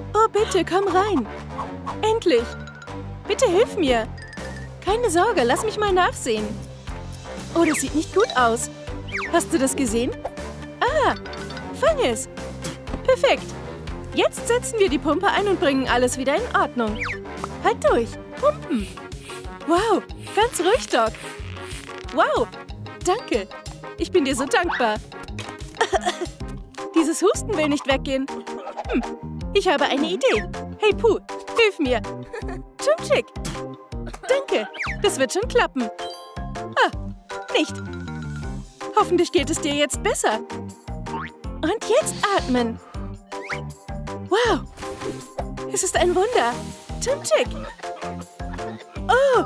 Oh, bitte, komm rein. Endlich. Bitte hilf mir. Keine Sorge, lass mich mal nachsehen. Oh, das sieht nicht gut aus. Hast du das gesehen? Ah, fang es. Perfekt. Jetzt setzen wir die Pumpe ein und bringen alles wieder in Ordnung. Halt durch. Pumpen. Wow, ganz ruhig, Doc. Wow, danke. Ich bin dir so dankbar. Dieses Husten will nicht weggehen. Ich habe eine Idee. Hey, Puh, hilf mir. Chum-Chick. Danke, das wird schon klappen. Ah, nicht. Hoffentlich geht es dir jetzt besser. Und jetzt atmen. Wow, es ist ein Wunder. Chum-Chick. Oh.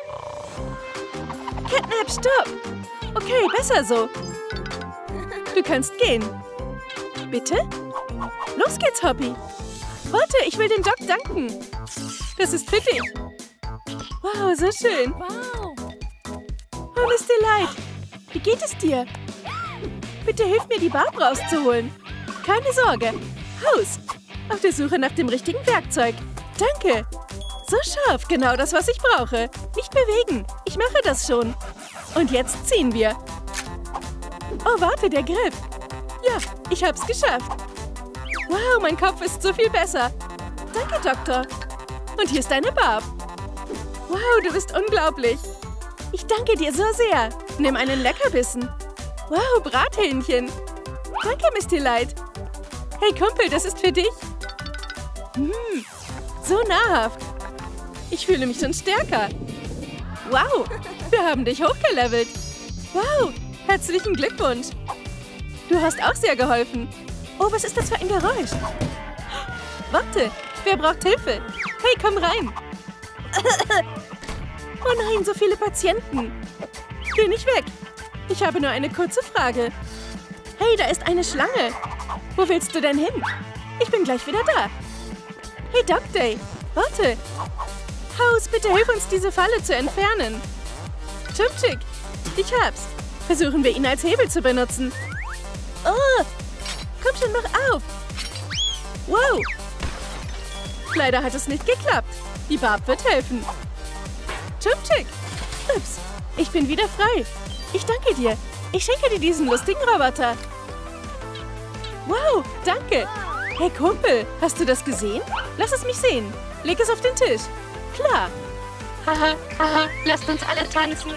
Catnap, stopp. Okay, besser so. Du kannst gehen. Bitte? Los geht's, Hoppy. Warte, ich will dem Doc danken. Das ist für dich. Wow, so schön. Wow. Oh, Miss Delight. Wie geht es dir? Bitte hilf mir, die Barb rauszuholen. Keine Sorge. Haus. Auf der Suche nach dem richtigen Werkzeug. Danke. So scharf, genau das, was ich brauche. Nicht bewegen. Ich mache das schon. Und jetzt ziehen wir. Oh, warte, der Griff. Ja, ich hab's geschafft. Wow, mein Kopf ist so viel besser. Danke, Doktor. Und hier ist deine Barb. Wow, du bist unglaublich. Ich danke dir so sehr. Nimm einen Leckerbissen. Wow, Brathähnchen. Danke, Miss Delight. Hey, Kumpel, das ist für dich. So nahrhaft. Ich fühle mich schon stärker. Wow, wir haben dich hochgelevelt. Wow, herzlichen Glückwunsch. Du hast auch sehr geholfen. Oh, was ist das für ein Geräusch? Warte, wer braucht Hilfe? Hey, komm rein. Oh nein, so viele Patienten. Geh nicht weg. Ich habe nur eine kurze Frage. Hey, da ist eine Schlange. Wo willst du denn hin? Ich bin gleich wieder da. Hey, Doc Day, warte. Haus, bitte hilf uns, diese Falle zu entfernen. Chum-Chick, ich hab's. Versuchen wir ihn als Hebel zu benutzen. Oh, komm schon, mach auf. Wow. Leider hat es nicht geklappt. Die Barb wird helfen. Chum-Chick. Ups, ich bin wieder frei. Ich danke dir. Ich schenke dir diesen lustigen Roboter. Wow, danke. Hey, Kumpel, hast du das gesehen? Lass es mich sehen. Leg es auf den Tisch. Klar. Haha, haha, lasst uns alle tanzen.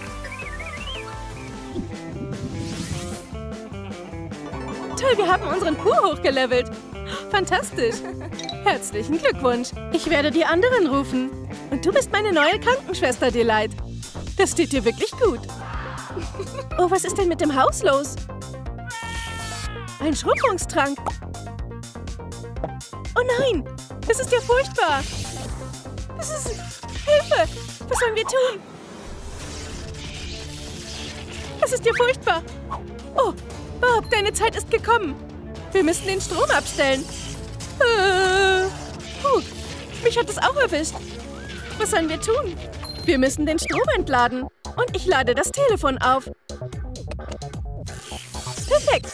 Toll, wir haben unseren Puh hochgelevelt. Fantastisch. Herzlichen Glückwunsch. Ich werde die anderen rufen. Und du bist meine neue Krankenschwester, Delight. Das steht dir wirklich gut. Oh, was ist denn mit dem Haus los? Ein Schrumpfungstrank. Oh nein, das ist ja furchtbar. Das ist... Hilfe! Was sollen wir tun? Das ist ja furchtbar. Oh, Bob, deine Zeit ist gekommen. Wir müssen den Strom abstellen. Mich hat es auch erwischt. Was sollen wir tun? Wir müssen den Strom entladen. Und ich lade das Telefon auf. Perfekt.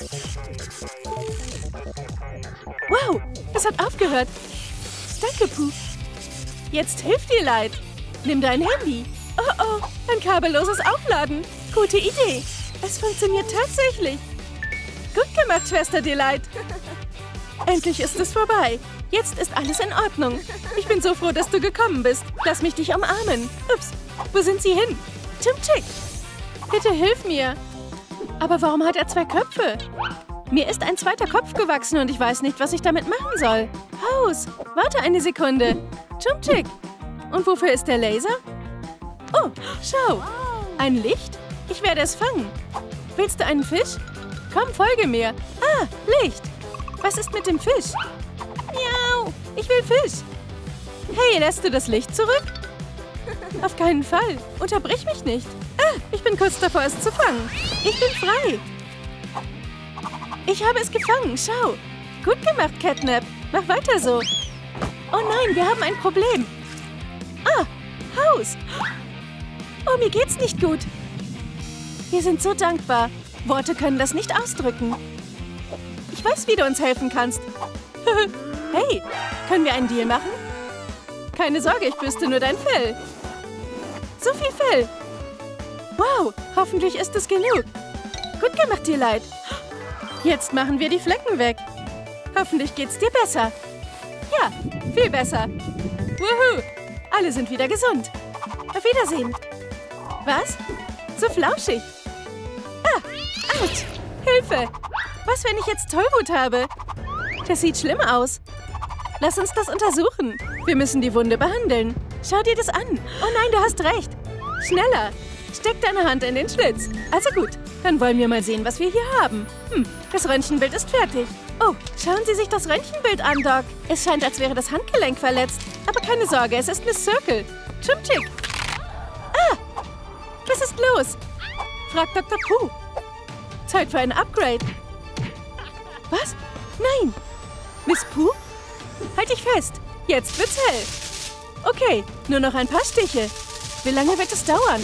Wow, es hat aufgehört. Danke, Puh. Jetzt hilft dir Leid. Nimm dein Handy. Oh, oh, ein kabelloses Aufladen. Gute Idee. Es funktioniert tatsächlich. Gut gemacht, Schwester Delight. Endlich ist es vorbei. Jetzt ist alles in Ordnung. Ich bin so froh, dass du gekommen bist. Lass mich dich umarmen. Ups, wo sind sie hin? Chum-Chick, bitte hilf mir. Aber warum hat er zwei Köpfe? Mir ist ein zweiter Kopf gewachsen und ich weiß nicht, was ich damit machen soll. Haus, warte eine Sekunde. Chum-Chick, und wofür ist der Laser? Oh, schau. Ein Licht? Ich werde es fangen. Willst du einen Fisch? Komm, folge mir. Ah, Licht. Was ist mit dem Fisch? Miau, ich will Fisch. Hey, lässt du das Licht zurück? Auf keinen Fall. Unterbrich mich nicht. Ah, ich bin kurz davor, es zu fangen. Ich bin frei. Ich habe es gefangen. Schau. Gut gemacht, Catnap. Mach weiter so. Oh nein, wir haben ein Problem. Ah, Haus. Oh, mir geht's nicht gut. Wir sind so dankbar. Worte können das nicht ausdrücken. Ich weiß, wie du uns helfen kannst. Hey, Können wir einen Deal machen? Keine Sorge, ich bürste nur dein Fell. So viel Fell. Wow, hoffentlich ist es genug. Gut gemacht, Delight. Jetzt machen wir die Flecken weg. Hoffentlich geht's dir besser. Ja, viel besser. Wuhu! Alle sind wieder gesund. Auf Wiedersehen. Was? So flauschig. Ah, Autsch. Hilfe. Was, wenn ich jetzt Tollwut habe? Das sieht schlimm aus. Lass uns das untersuchen. Wir müssen die Wunde behandeln. Schau dir das an. Oh nein, du hast recht. Schneller. Steck deine Hand in den Schlitz. Also gut, dann wollen wir mal sehen, was wir hier haben. Das Röntgenbild ist fertig. Oh, schauen Sie sich das Röntgenbild an, Doc. Es scheint, als wäre das Handgelenk verletzt. Aber keine Sorge, es ist Miss Circle. Chum-Chick. Ah, was ist los? Fragt Dr. Pooh. Zeit für ein Upgrade. Was? Nein. Miss Pooh? Halt dich fest. Jetzt wird's hell. Okay, nur noch ein paar Stiche. Wie lange wird es dauern?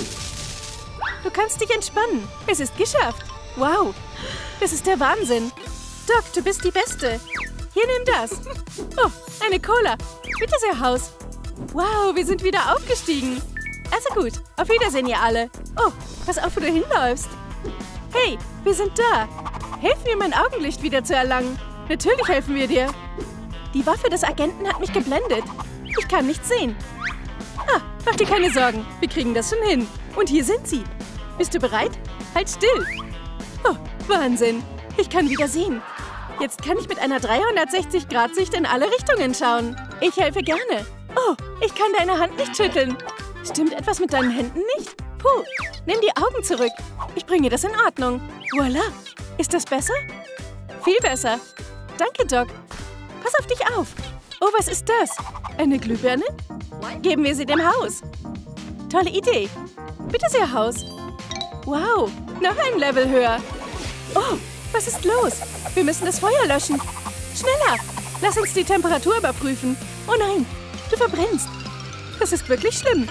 Du kannst dich entspannen. Es ist geschafft. Wow, das ist der Wahnsinn. Doc, du bist die Beste. Hier, nimm das. Oh, eine Cola. Bitte sehr, Haus. Wow, wir sind wieder aufgestiegen. Also gut, auf Wiedersehen, ihr alle. Oh, pass auf, wo du hinläufst. Hey, wir sind da. Hilf mir, mein Augenlicht wieder zu erlangen. Natürlich helfen wir dir. Die Waffe des Agenten hat mich geblendet. Ich kann nichts sehen. Ah, mach dir keine Sorgen. Wir kriegen das schon hin. Und hier sind sie. Bist du bereit? Halt still. Oh, Wahnsinn. Ich kann wieder sehen. Jetzt kann ich mit einer 360-Grad-Sicht in alle Richtungen schauen. Ich helfe gerne. Oh, ich kann deine Hand nicht schütteln. Stimmt etwas mit deinen Händen nicht? Puh, nimm die Augen zurück. Ich bringe das in Ordnung. Voila. Ist das besser? Viel besser. Danke, Doc. Pass auf dich auf. Oh, was ist das? Eine Glühbirne? Geben wir sie dem Haus. Tolle Idee. Bitte sehr, Haus. Wow, noch ein Level höher. Oh, was ist los? Wir müssen das Feuer löschen. Schneller. Lass uns die Temperatur überprüfen. Oh nein, du verbrennst. Das ist wirklich schlimm.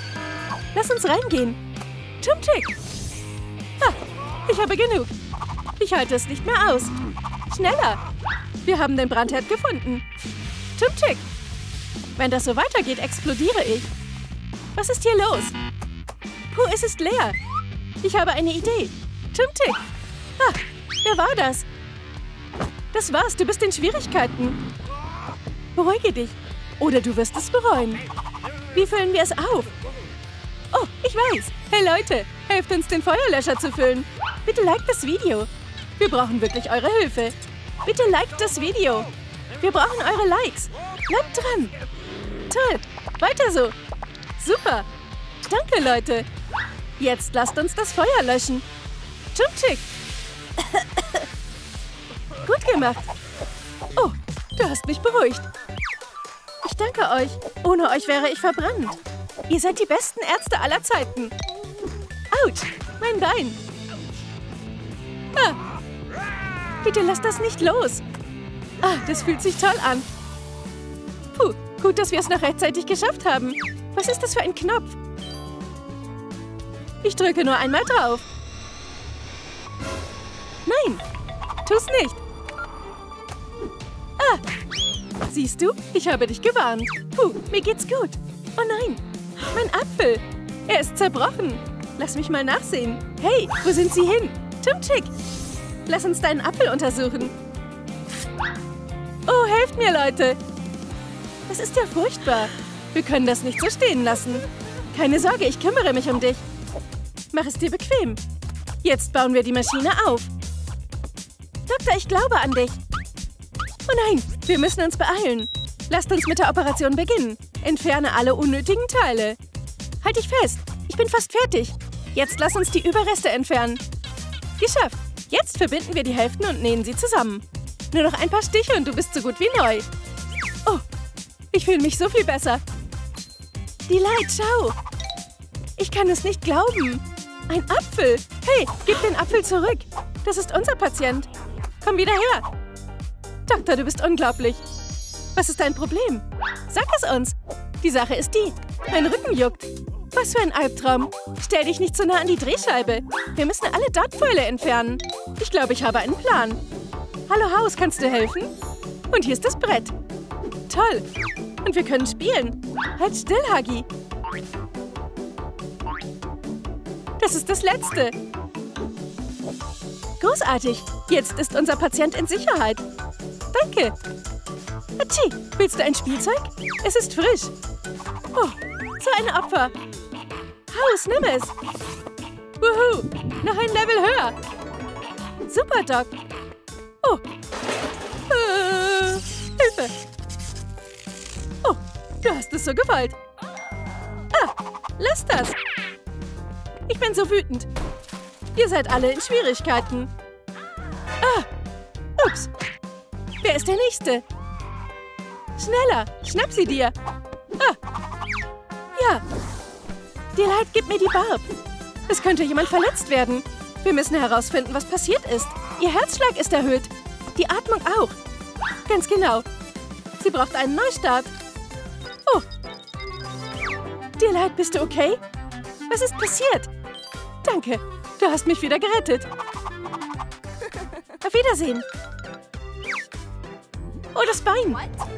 Lass uns reingehen. Chum-Chick. Ah, ich habe genug. Ich halte es nicht mehr aus. Schneller. Wir haben den Brandherd gefunden. Chum-Chick. Wenn das so weitergeht, explodiere ich. Was ist hier los? Puh, es ist leer. Ich habe eine Idee. Chum-Chick. Ah, wer war das? Das war's, du bist in Schwierigkeiten. Beruhige dich. Oder du wirst es bereuen. Wie füllen wir es auf? Oh, ich weiß. Hey Leute, helft uns, den Feuerlöscher zu füllen. Bitte liked das Video. Wir brauchen wirklich eure Hilfe. Bitte liked das Video. Wir brauchen eure Likes. Bleibt dran. Toll. Weiter so. Super. Danke, Leute. Jetzt lasst uns das Feuer löschen. Chum-Chick. Gut gemacht. Oh, du hast mich beruhigt. Ich danke euch. Ohne euch wäre ich verbrannt. Ihr seid die besten Ärzte aller Zeiten. Autsch, mein Bein. Ah. Bitte lasst das nicht los. Ah, das fühlt sich toll an. Puh, gut, dass wir es noch rechtzeitig geschafft haben. Was ist das für ein Knopf? Ich drücke nur einmal drauf. Nein, tu's nicht. Ah, siehst du? Ich habe dich gewarnt. Puh, mir geht's gut. Oh nein, mein Apfel. Er ist zerbrochen. Lass mich mal nachsehen. Hey, wo sind sie hin? Chum-Chick, lass uns deinen Apfel untersuchen. Oh, helft mir, Leute. Das ist ja furchtbar. Wir können das nicht so stehen lassen. Keine Sorge, ich kümmere mich um dich. Mach es dir bequem. Jetzt bauen wir die Maschine auf. Doktor, ich glaube an dich. Oh nein, wir müssen uns beeilen. Lasst uns mit der Operation beginnen. Entferne alle unnötigen Teile. Halt dich fest. Ich bin fast fertig. Jetzt lass uns die Überreste entfernen. Geschafft. Jetzt verbinden wir die Hälften und nähen sie zusammen. Nur noch ein paar Stiche und du bist so gut wie neu. Oh, ich fühle mich so viel besser. Delight, schau. Ich kann es nicht glauben. Ein Apfel. Hey, gib den Apfel zurück. Das ist unser Patient. Komm wieder her. Doktor, du bist unglaublich. Was ist dein Problem? Sag es uns. Die Sache ist die. Mein Rücken juckt. Was für ein Albtraum. Stell dich nicht so nah an die Drehscheibe. Wir müssen alle Dartpfeile entfernen. Ich glaube, ich habe einen Plan. Hallo Haus, kannst du helfen? Und hier ist das Brett. Toll. Und wir können spielen. Halt still, Huggy. Das ist das Letzte. Großartig. Jetzt ist unser Patient in Sicherheit. Danke. Atschi, willst du ein Spielzeug? Es ist frisch. Oh, so ein Opfer. Haus, nimm es. Wuhu, noch ein Level höher. Super, Doc. Oh. Hilfe. Oh, du hast es so gewollt. Ah, lass das. Ich bin so wütend. Ihr seid alle in Schwierigkeiten. Ah, ups. Wer ist der Nächste? Schneller, schnapp sie dir. Ah, ja. Delight, gib mir die Barb. Es könnte jemand verletzt werden. Wir müssen herausfinden, was passiert ist. Ihr Herzschlag ist erhöht. Die Atmung auch. Ganz genau. Sie braucht einen Neustart. Oh. Delight, bist du okay? Was ist passiert? Danke. Du hast mich wieder gerettet. Auf Wiedersehen. Oh, das Bein.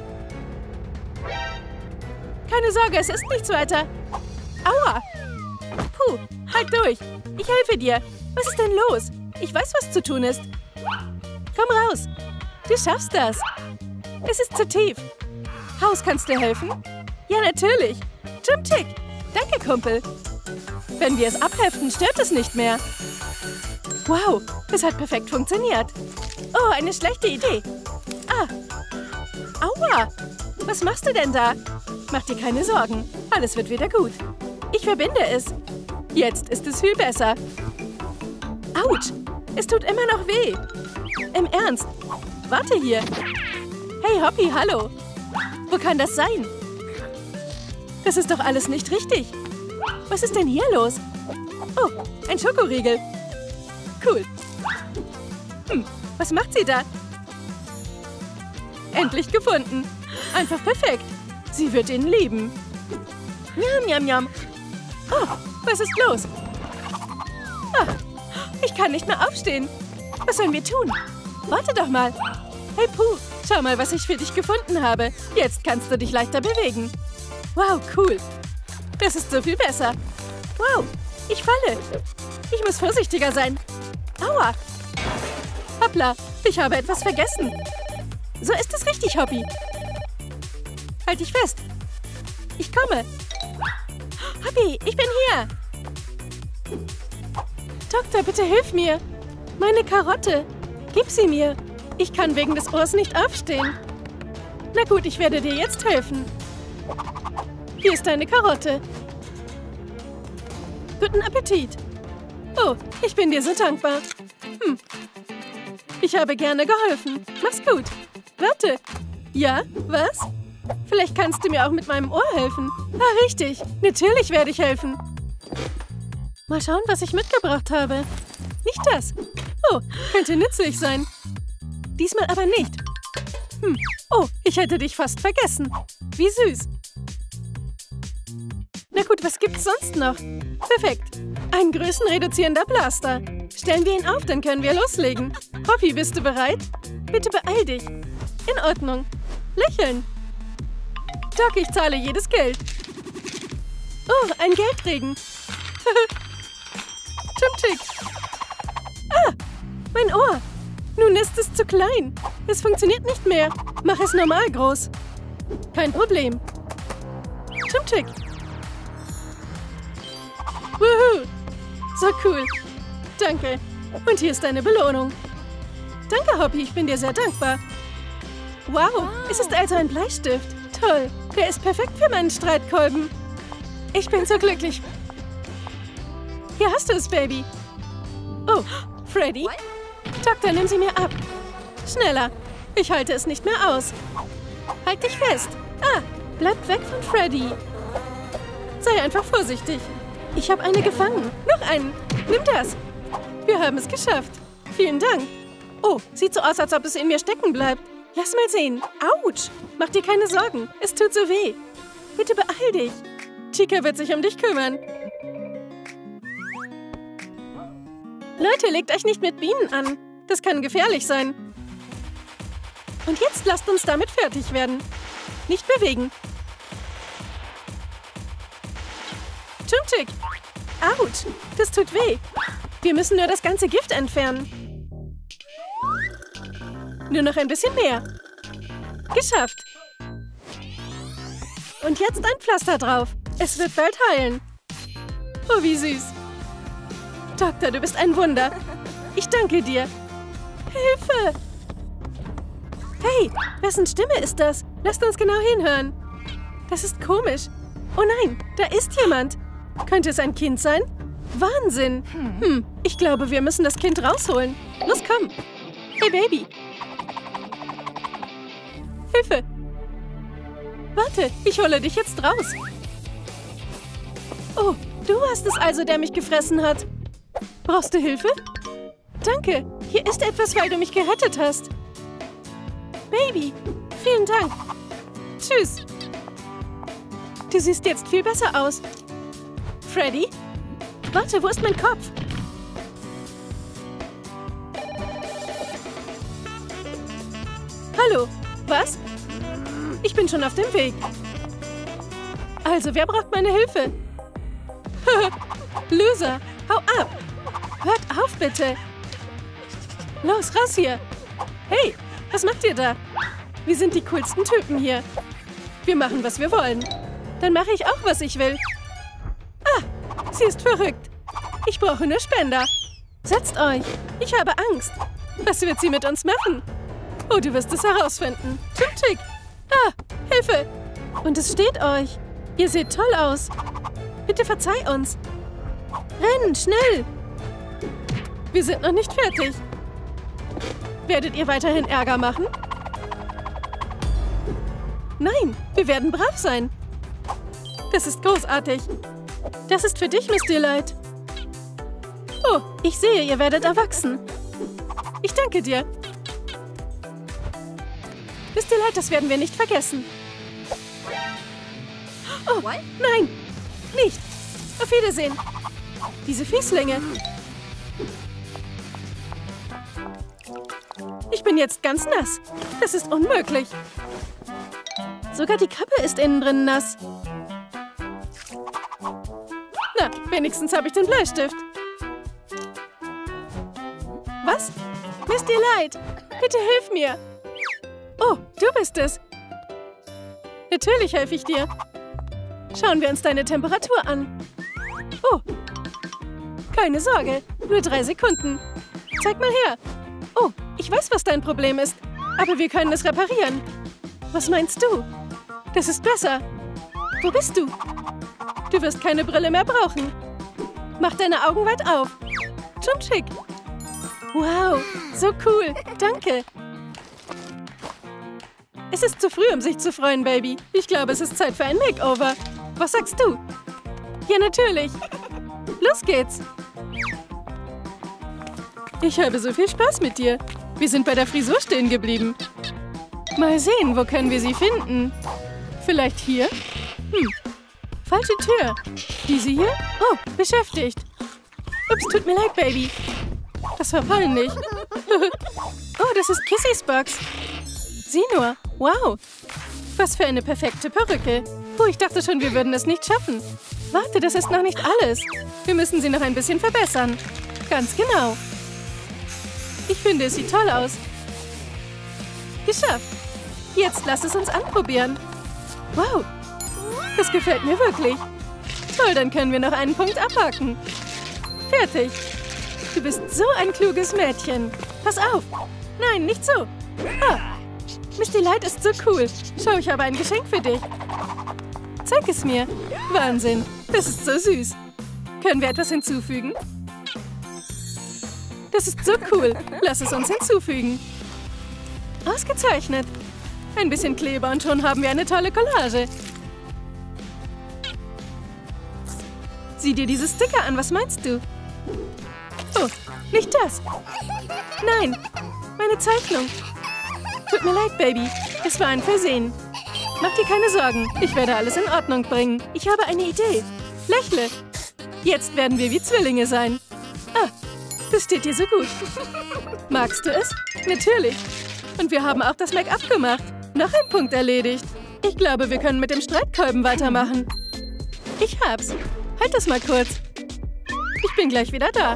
Keine Sorge, es ist nichts weiter. Aua. Puh, halt durch. Ich helfe dir. Was ist denn los? Ich weiß, was zu tun ist. Komm raus. Du schaffst das. Es ist zu tief. Haus, kannst du helfen? Ja, natürlich. Jump-Tick. Danke, Kumpel. Wenn wir es abheften, stört es nicht mehr. Wow, es hat perfekt funktioniert. Oh, eine schlechte Idee. Ah. Aua. Was machst du denn da? Mach dir keine Sorgen. Alles wird wieder gut. Ich verbinde es. Jetzt ist es viel besser. Autsch. Es tut immer noch weh. Im Ernst. Warte hier. Hey, Hoppy, hallo. Wo kann das sein? Das ist doch alles nicht richtig. Was ist denn hier los? Oh, ein Schokoriegel. Cool. Was macht sie da? Endlich gefunden. Einfach perfekt. Sie wird ihn lieben. Njam, njam, njam. Oh, was ist los? Ah, ich kann nicht mehr aufstehen. Was sollen wir tun? Warte doch mal. Hey, Puh, schau mal, was ich für dich gefunden habe. Jetzt kannst du dich leichter bewegen. Wow, cool. Das ist so viel besser. Wow, ich falle. Ich muss vorsichtiger sein. Aua. Hoppla, ich habe etwas vergessen. So ist es richtig, Hoppy. Halt dich fest. Ich komme. Hoppy, ich bin hier. Doktor, bitte hilf mir. Meine Karotte. Gib sie mir. Ich kann wegen des Ohrs nicht aufstehen. Na gut, ich werde dir jetzt helfen. Hier ist deine Karotte. Guten Appetit. Oh, ich bin dir so dankbar. Ich habe gerne geholfen. Mach's gut. Warte. Ja, was? Vielleicht kannst du mir auch mit meinem Ohr helfen. Ah, richtig. Natürlich werde ich helfen. Mal schauen, was ich mitgebracht habe. Nicht das. Oh, könnte nützlich sein. Diesmal aber nicht. Oh, ich hätte dich fast vergessen. Wie süß. Na gut, was gibt's sonst noch? Perfekt. Ein größenreduzierender Blaster. Stellen wir ihn auf, dann können wir loslegen. Hoppy, bist du bereit? Bitte beeil dich. In Ordnung. Lächeln. Doc, ich zahle jedes Geld. Oh, ein Geldregen. Jump-Tick. Ah, mein Ohr. Nun ist es zu klein. Es funktioniert nicht mehr. Mach es normal groß. Kein Problem. Jump-Tick. Wuhu. So cool. Danke. Und hier ist deine Belohnung. Danke, Hoppy. Ich bin dir sehr dankbar. Wow, es ist also ein Bleistift. Toll. Der ist perfekt für meinen Streitkolben. Ich bin so glücklich. Hier hast du es, Baby. Oh, Freddy? Doktor, nimm sie mir ab. Schneller. Ich halte es nicht mehr aus. Halt dich fest. Ah, bleib weg von Freddy. Sei einfach vorsichtig. Ich habe eine gefangen. Noch einen. Nimm das. Wir haben es geschafft. Vielen Dank. Oh, sieht so aus, als ob es in mir stecken bleibt. Lass mal sehen. Autsch. Mach dir keine Sorgen. Es tut so weh. Bitte beeil dich. Chica wird sich um dich kümmern. Leute, legt euch nicht mit Bienen an. Das kann gefährlich sein. Und jetzt lasst uns damit fertig werden. Nicht bewegen. Chumchick. Autsch, das tut weh. Wir müssen nur das ganze Gift entfernen. Nur noch ein bisschen mehr. Geschafft. Und jetzt ein Pflaster drauf. Es wird bald heilen. Oh, wie süß. Doktor, du bist ein Wunder. Ich danke dir. Hilfe! Hey, wessen Stimme ist das? Lasst uns genau hinhören. Das ist komisch. Oh nein, da ist jemand. Könnte es ein Kind sein? Wahnsinn. Ich glaube, wir müssen das Kind rausholen. Los, komm. Hey, Baby. Hilfe. Warte, ich hole dich jetzt raus. Oh, du warst es also, der mich gefressen hat. Brauchst du Hilfe? Danke. Hier ist etwas, weil du mich gerettet hast. Baby, vielen Dank. Tschüss. Du siehst jetzt viel besser aus. Freddy? Warte, wo ist mein Kopf? Hallo, was? Ich bin schon auf dem Weg. Also, wer braucht meine Hilfe? Loser, hau ab. Hört auf, bitte. Los, raus hier. Hey, was macht ihr da? Wir sind die coolsten Typen hier. Wir machen, was wir wollen. Dann mache ich auch, was ich will. Ah, sie ist verrückt. Ich brauche nur Spender. Setzt euch. Ich habe Angst. Was wird sie mit uns machen? Oh, du wirst es herausfinden. Chumchick. Ah, Hilfe. Und es steht euch. Ihr seht toll aus. Bitte verzeih uns. Rennen, schnell. Wir sind noch nicht fertig. Werdet ihr weiterhin Ärger machen? Nein, wir werden brav sein. Das ist großartig. Das ist für dich, Miss Delight. Oh, ich sehe, ihr werdet erwachsen. Ich danke dir. Miss Delight, das werden wir nicht vergessen. Oh, nein, nicht. Auf Wiedersehen. Diese Fieslinge. Ich bin jetzt ganz nass. Das ist unmöglich. Sogar die Kappe ist innen drin nass. Na, wenigstens habe ich den Bleistift. Was? Miss Delight, bitte hilf mir. Oh, du bist es. Natürlich helfe ich dir. Schauen wir uns deine Temperatur an. Oh, keine Sorge, nur 3 Sekunden. Zeig mal her. Oh, ich weiß, was dein Problem ist, aber wir können es reparieren. Was meinst du? Das ist besser. Wo bist du? Du wirst keine Brille mehr brauchen. Mach deine Augen weit auf. Chumchick. Wow, so cool. Danke. Es ist zu früh, um sich zu freuen, Baby. Ich glaube, es ist Zeit für ein Makeover. Was sagst du? Ja, natürlich. Los geht's. Ich habe so viel Spaß mit dir. Wir sind bei der Frisur stehen geblieben. Mal sehen, wo können wir sie finden? Vielleicht hier? Falsche Tür. Diese hier? Oh, beschäftigt. Ups, tut mir leid, Baby. Das war peinlich. Oh, das ist Kissys Box. Sieh nur. Wow. Was für eine perfekte Perücke. Oh, ich dachte schon, wir würden es nicht schaffen. Warte, das ist noch nicht alles. Wir müssen sie noch ein bisschen verbessern. Ganz genau. Ich finde, es sieht toll aus. Geschafft. Jetzt lass es uns anprobieren. Wow. Das gefällt mir wirklich. Toll, dann können wir noch einen Punkt abhaken. Fertig. Du bist so ein kluges Mädchen. Pass auf. Nein, nicht so. Ah. Miss Delight ist so cool. Schau, ich habe ein Geschenk für dich. Zeig es mir. Wahnsinn. Das ist so süß. Können wir etwas hinzufügen? Das ist so cool. Lass es uns hinzufügen. Ausgezeichnet. Ein bisschen Kleber und schon haben wir eine tolle Collage. Sieh dir diese Sticker an. Was meinst du? Oh, nicht das. Nein, meine Zeichnung. Tut mir leid, Baby. Es war ein Versehen. Mach dir keine Sorgen. Ich werde alles in Ordnung bringen. Ich habe eine Idee. Lächle. Jetzt werden wir wie Zwillinge sein. Ah, das steht dir so gut. Magst du es? Natürlich. Und wir haben auch das Make-up gemacht. Noch ein Punkt erledigt. Ich glaube, wir können mit dem Streitkolben weitermachen. Ich hab's. Halt das mal kurz. Ich bin gleich wieder da.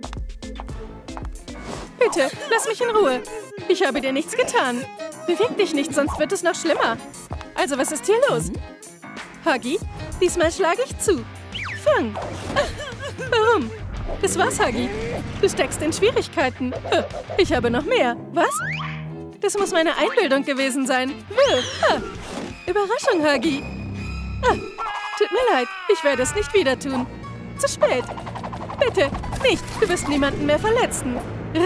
Bitte, lass mich in Ruhe. Ich habe dir nichts getan. Beweg dich nicht, sonst wird es noch schlimmer. Also, was ist hier los? Huggy, diesmal schlage ich zu. Fang. Warum? Das war's, Huggy. Du steckst in Schwierigkeiten. Ich habe noch mehr. Was? Das muss meine Einbildung gewesen sein. Überraschung, Huggy. Tut mir leid, ich werde es nicht wieder tun. Zu spät. Bitte, nicht. Du wirst niemanden mehr verletzen.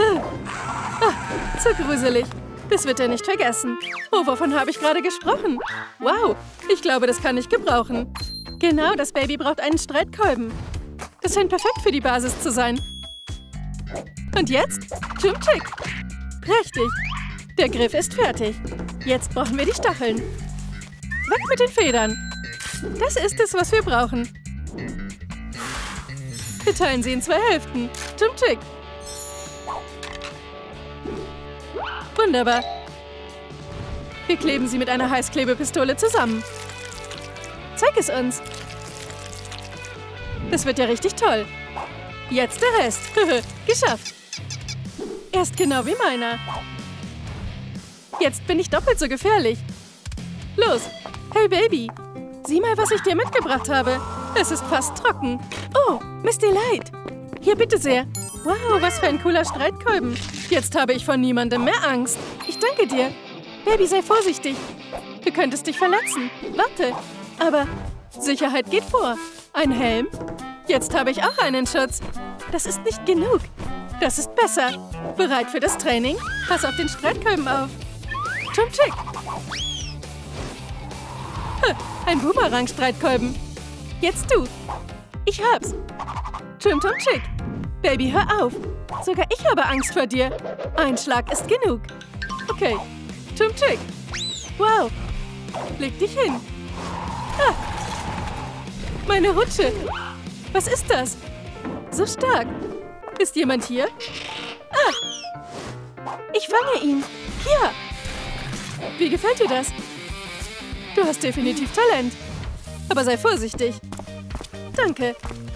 So gruselig. Das wird er nicht vergessen. Oh, wovon habe ich gerade gesprochen? Wow, ich glaube, das kann ich gebrauchen. Genau, das Baby braucht einen Streitkolben. Das scheint perfekt für die Basis zu sein. Und jetzt? Chum-Chick. Prächtig. Der Griff ist fertig. Jetzt brauchen wir die Stacheln. Weg mit den Federn. Das ist es, was wir brauchen. Wir teilen sie in 2 Hälften. Chum-Chick. Wunderbar. Wir kleben sie mit einer Heißklebepistole zusammen. Zeig es uns. Das wird ja richtig toll. Jetzt der Rest. Geschafft. Er ist genau wie meiner. Jetzt bin ich doppelt so gefährlich. Los. Hey, Baby. Sieh mal, was ich dir mitgebracht habe. Es ist fast trocken. Oh, Miss Delight. Hier, bitte sehr. Wow, was für ein cooler Streitkolben. Jetzt habe ich vor niemandem mehr Angst. Ich danke dir. Baby, sei vorsichtig. Du könntest dich verletzen. Warte. Aber Sicherheit geht vor. Ein Helm? Jetzt habe ich auch einen Schutz. Das ist nicht genug. Das ist besser. Bereit für das Training? Pass auf den Streitkolben auf. Chum-Chick. Ein Boomerang-Streitkolben. Jetzt du. Ich hab's. Chum-Chick. Baby, hör auf. Sogar ich habe Angst vor dir. Ein Schlag ist genug. Okay. Chum-Chick. Wow. Leg dich hin. Meine Rutsche. Was ist das? So stark. Ist jemand hier? Ich fange ihn. Hier. Wie gefällt dir das? Du hast definitiv Talent. Aber sei vorsichtig. Danke.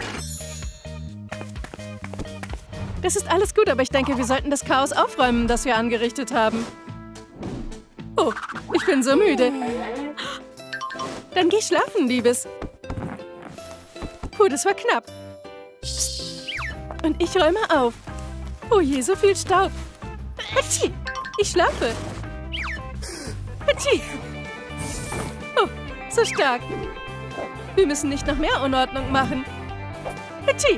Das ist alles gut, aber ich denke, wir sollten das Chaos aufräumen, das wir angerichtet haben. Oh, ich bin so müde. Dann geh schlafen, Liebes. Puh, das war knapp. Und ich räume auf. Oh je, so viel Staub. Hatschi, ich schlafe. Hatschi. Oh, so stark. Wir müssen nicht noch mehr Unordnung machen. Hatschi.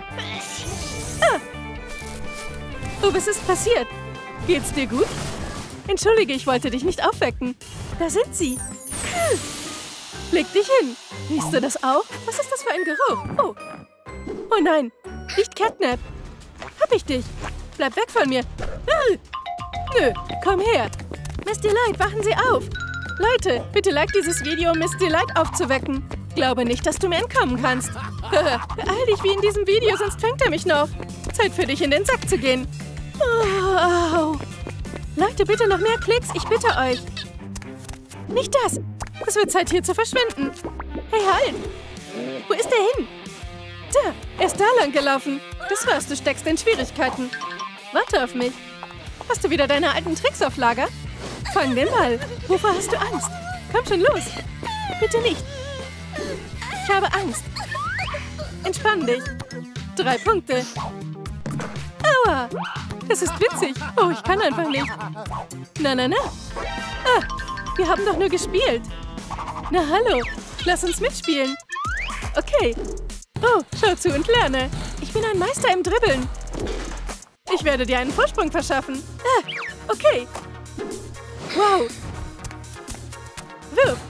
Oh, was ist passiert? Geht's dir gut? Entschuldige, ich wollte dich nicht aufwecken. Da sind sie. Leg dich hin. Riechst du das auch? Was ist das für ein Geruch? Oh nein, nicht Catnap. Hab ich dich. Bleib weg von mir. Nö, komm her. Miss Delight, wachen Sie auf. Leute, bitte like dieses Video, um Miss Delight aufzuwecken. Glaube nicht, dass du mir entkommen kannst. Beeil dich wie in diesem Video, sonst fängt er mich noch. Zeit für dich, in den Sack zu gehen. Oh. Leute, bitte noch mehr Klicks, ich bitte euch. Nicht das. Es wird Zeit, hier zu verschwinden. Hey, halt. Wo ist er hin? Da, er ist da lang gelaufen. Das war's, du steckst in Schwierigkeiten. Warte auf mich. Hast du wieder deine alten Tricks auf Lager? Fang den Ball. Wovor hast du Angst? Komm schon los. Bitte nicht. Ich habe Angst. Entspann dich. 3 Punkte. Aua. Das ist witzig. Oh, ich kann einfach nicht. Na. Wir haben doch nur gespielt. Na, hallo. Lass uns mitspielen. Okay. Oh, schau zu und lerne. Ich bin ein Meister im Dribbeln. Ich werde dir einen Vorsprung verschaffen. Okay. Wow. Wirf.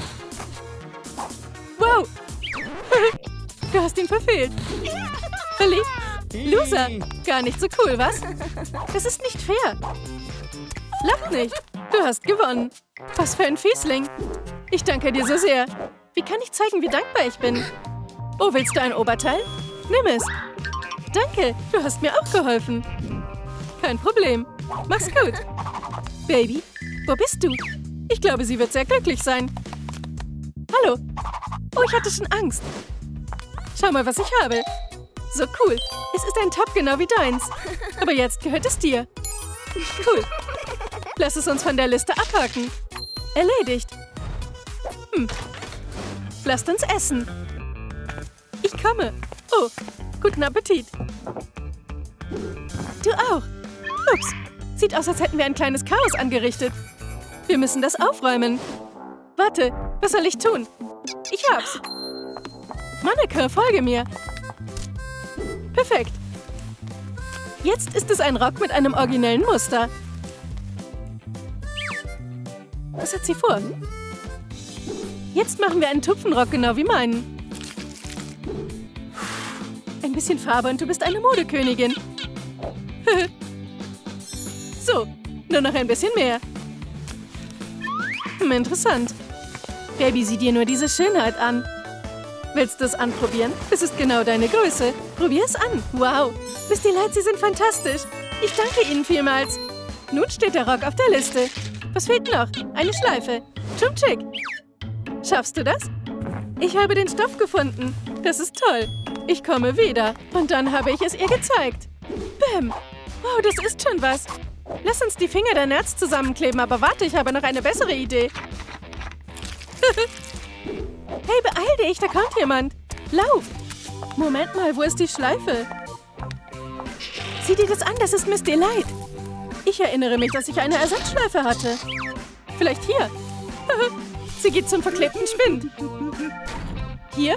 Wow. Du hast ihn verfehlt. Verliebt? Loser. Gar nicht so cool, was? Das ist nicht fair. Lach nicht. Du hast gewonnen. Was für ein Fiesling. Ich danke dir so sehr. Wie kann ich zeigen, wie dankbar ich bin? Oh, willst du ein Oberteil? Nimm es. Danke, du hast mir auch geholfen. Kein Problem. Mach's gut. Baby, wo bist du? Ich glaube, sie wird sehr glücklich sein. Hallo. Oh, ich hatte schon Angst. Schau mal, was ich habe. So cool. Es ist ein Top genau wie deins. Aber jetzt gehört es dir. Cool. Lass es uns von der Liste abhaken. Erledigt. Lasst uns essen. Ich komme. Oh, guten Appetit. Du auch. Ups. Sieht aus, als hätten wir ein kleines Chaos angerichtet. Wir müssen das aufräumen. Warte, was soll ich tun? Ich hab's. Monika, folge mir. Perfekt. Jetzt ist es ein Rock mit einem originellen Muster. Was hat sie vor? Jetzt machen wir einen Tupfenrock genau wie meinen. Ein bisschen Farbe und du bist eine Modekönigin. So, nur noch ein bisschen mehr. Interessant. Baby, sieh dir nur diese Schönheit an. Willst du es anprobieren? Es ist genau deine Größe. Probier es an. Wow. Wisst ihr leid, Sie sind fantastisch. Ich danke Ihnen vielmals. Nun steht der Rock auf der Liste. Was fehlt noch? Eine Schleife. Chumchick. Schaffst du das? Ich habe den Stoff gefunden. Das ist toll. Ich komme wieder. Und dann habe ich es ihr gezeigt. Bäm. Wow, das ist schon was. Lass uns die Finger der Nerds zusammenkleben, aber warte, ich habe noch eine bessere Idee. Hey, beeil dich, da kommt jemand. Lauf. Moment mal, wo ist die Schleife? Sieh dir das an, das ist Miss Delight. Ich erinnere mich, dass ich eine Ersatzschleife hatte. Vielleicht hier. Sie geht zum verklebten Spind. Hier?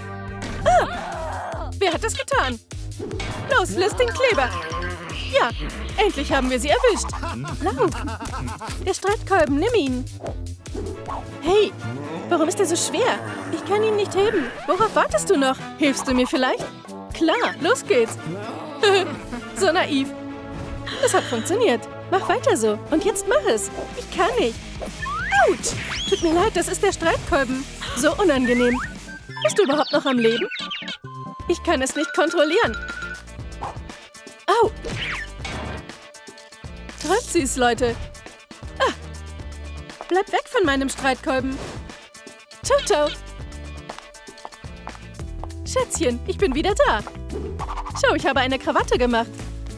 Ah! Wer hat das getan? Los, löst den Kleber. Ja, endlich haben wir sie erwischt. Lauf. Der Streitkolben, nimm ihn. Hey, warum ist er so schwer? Ich kann ihn nicht heben. Worauf wartest du noch? Hilfst du mir vielleicht? Klar, los geht's. So naiv. Das hat funktioniert. Mach weiter so. Und jetzt mach es. Ich kann nicht. Autsch! Tut mir leid, das ist der Streitkolben. So unangenehm. Bist du überhaupt noch am Leben? Ich kann es nicht kontrollieren. Au! Treibt sie es, Leute. Ah! Bleib weg von meinem Streitkolben. Ciao, ciao. Schätzchen, ich bin wieder da. Schau, ich habe eine Krawatte gemacht.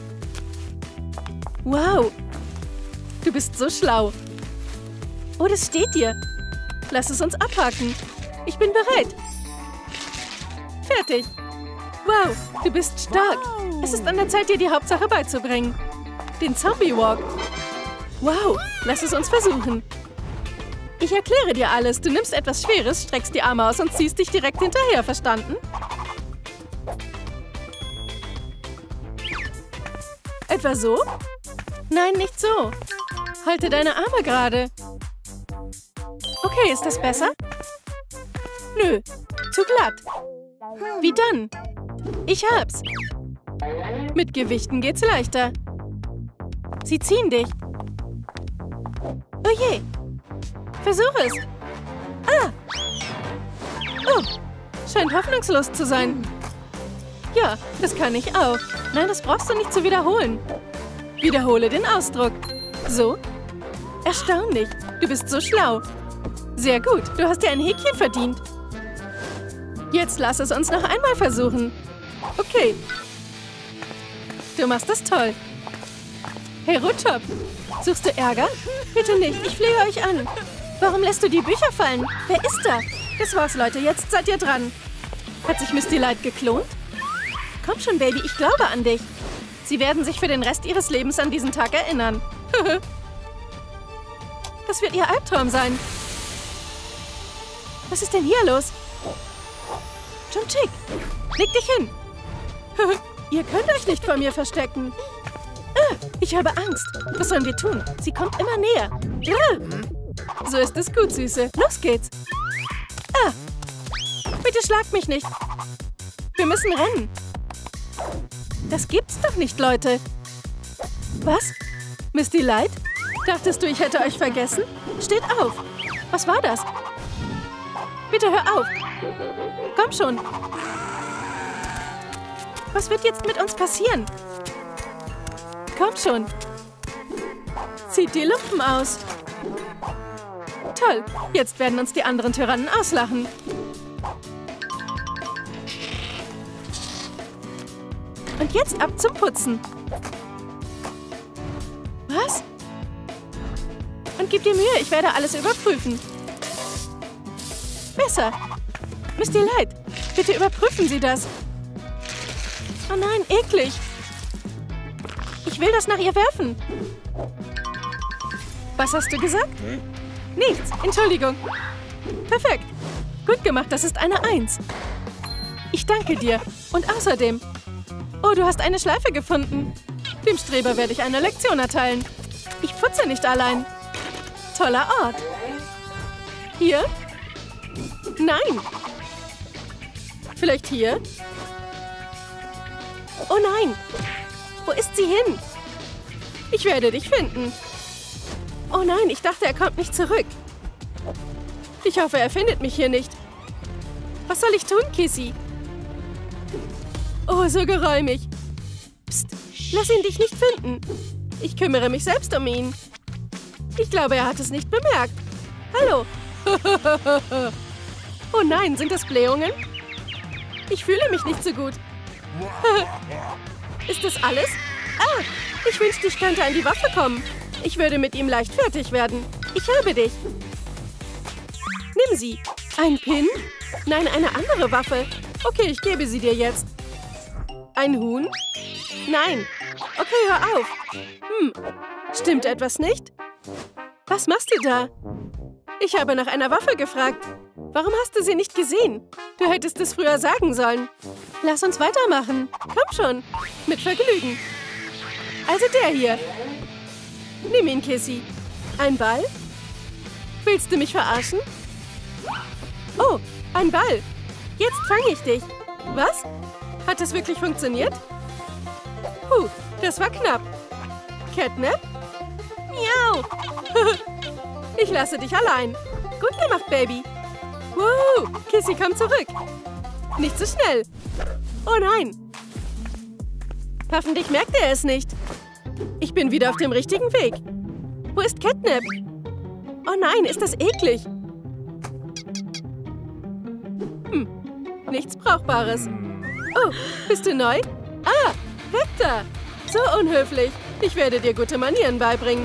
Wow. Du bist so schlau. Oh, das steht dir. Lass es uns abhaken. Ich bin bereit. Fertig. Wow, du bist stark. Es ist an der Zeit, dir die Hauptsache beizubringen. Den Zombie Walk. Wow, lass es uns versuchen. Ich erkläre dir alles. Du nimmst etwas Schweres, streckst die Arme aus und ziehst dich direkt hinterher, verstanden? Etwa so? Nein, nicht so. Halte deine Arme gerade. Okay, ist das besser? Nö, zu glatt. Wie dann? Ich hab's. Mit Gewichten geht's leichter. Sie ziehen dich. Oh je. Versuch es. Ah. Oh, scheint hoffnungslos zu sein. Ja, das kann ich auch. Nein, das brauchst du nicht zu wiederholen. Wiederhole den Ausdruck. So. Erstaunlich. Du bist so schlau. Sehr gut. Du hast dir ein Häkchen verdient. Jetzt lass es uns noch einmal versuchen. Okay. Du machst das toll. Hey, Rutschop. Suchst du Ärger? Bitte nicht. Ich flehe euch an. Warum lässt du die Bücher fallen? Wer ist da? Das war's, Leute. Jetzt seid ihr dran. Hat sich Miss Delight geklont? Komm schon, Baby. Ich glaube an dich. Sie werden sich für den Rest ihres Lebens an diesen Tag erinnern. Das wird ihr Albtraum sein. Was ist denn hier los? Chumchick, leg dich hin. Ihr könnt euch nicht vor mir verstecken. Ich habe Angst. Was sollen wir tun? Sie kommt immer näher. So ist es gut, Süße. Los geht's. Bitte schlagt mich nicht. Wir müssen rennen. Das gibt's doch nicht, Leute. Was? Miss Delight? Dachtest du, ich hätte euch vergessen? Steht auf. Was war das? Bitte hör auf. Komm schon. Was wird jetzt mit uns passieren? Komm schon. Zieht die Lumpen aus. Toll, jetzt werden uns die anderen Tyrannen auslachen. Und jetzt ab zum Putzen. Was? Und gib dir Mühe, ich werde alles überprüfen. Besser. Miss Delight, bitte überprüfen Sie das. Oh nein, eklig. Ich will das nach ihr werfen. Was hast du gesagt? Nichts, Entschuldigung. Perfekt. Gut gemacht, das ist eine 1. Ich danke dir. Und außerdem... Oh, du hast eine Schleife gefunden. Dem Streber werde ich eine Lektion erteilen. Ich putze nicht allein. Toller Ort. Hier? Nein. Vielleicht hier? Oh nein. Wo ist sie hin? Ich werde dich finden. Oh nein, ich dachte, er kommt nicht zurück. Ich hoffe, er findet mich hier nicht. Was soll ich tun, Kissy? Oh, so geräumig. Psst, lass ihn dich nicht finden. Ich kümmere mich selbst um ihn. Ich glaube, er hat es nicht bemerkt. Hallo. Oh nein, sind das Blähungen? Ich fühle mich nicht so gut. Ist das alles? Ah, ich wünschte, ich könnte an die Waffe kommen. Ich würde mit ihm leicht fertig werden. Ich habe dich. Nimm sie. Ein Pin? Nein, eine andere Waffe. Okay, ich gebe sie dir jetzt. Ein Huhn? Nein. Okay, hör auf. Stimmt etwas nicht? Was machst du da? Ich habe nach einer Waffe gefragt. Warum hast du sie nicht gesehen? Du hättest es früher sagen sollen. Lass uns weitermachen. Komm schon. Mit Vergnügen. Also der hier. Nimm ihn, Kissy. Ein Ball? Willst du mich verarschen? Oh, ein Ball. Jetzt fange ich dich. Was? Hat es wirklich funktioniert? Puh, das war knapp. Catnap? Miau! Ich lasse dich allein. Gut gemacht, Baby. Wow, Kissy, komm zurück. Nicht so schnell. Oh nein. Hoffentlich merkt er es nicht. Ich bin wieder auf dem richtigen Weg. Wo ist Catnap? Oh nein, ist das eklig. Nichts Brauchbares. Oh, bist du neu? Ah, Hector. So unhöflich. Ich werde dir gute Manieren beibringen.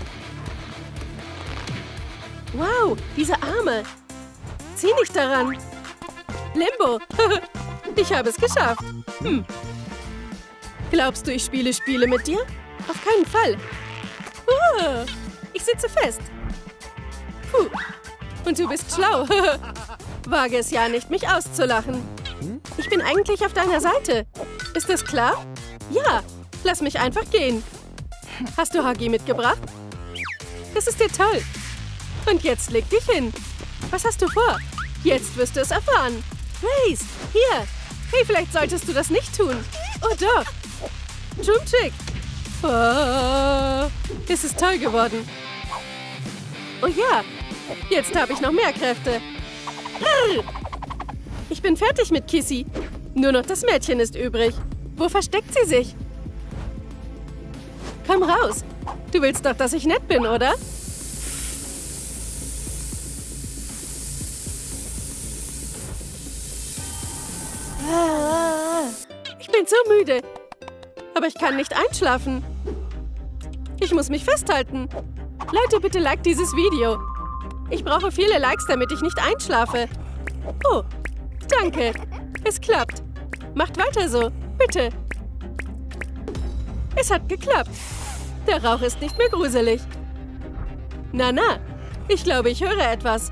Wow, diese Arme. Zieh nicht daran. Limbo. Ich habe es geschafft. Glaubst du, ich spiele Spiele mit dir? Auf keinen Fall. Ich sitze fest. Puh. Und du bist schlau. Wage es ja nicht, mich auszulachen. Ich bin eigentlich auf deiner Seite. Ist das klar? Ja, lass mich einfach gehen. Hast du Huggy mitgebracht? Das ist ja toll. Und jetzt leg dich hin. Was hast du vor? Jetzt wirst du es erfahren. Grace, hier. Hey, vielleicht solltest du das nicht tun. Oh doch. Drumchick. Oh, es ist toll geworden. Oh ja, jetzt habe ich noch mehr Kräfte. Ich bin fertig mit Kissy. Nur noch das Mädchen ist übrig. Wo versteckt sie sich? Komm raus. Du willst doch, dass ich nett bin, oder? Ich bin so müde. Aber ich kann nicht einschlafen. Ich muss mich festhalten. Leute, bitte liked dieses Video. Ich brauche viele Likes, damit ich nicht einschlafe. Oh, danke. Es klappt. Macht weiter so, bitte. Es hat geklappt. Der Rauch ist nicht mehr gruselig. Na, ich glaube, ich höre etwas.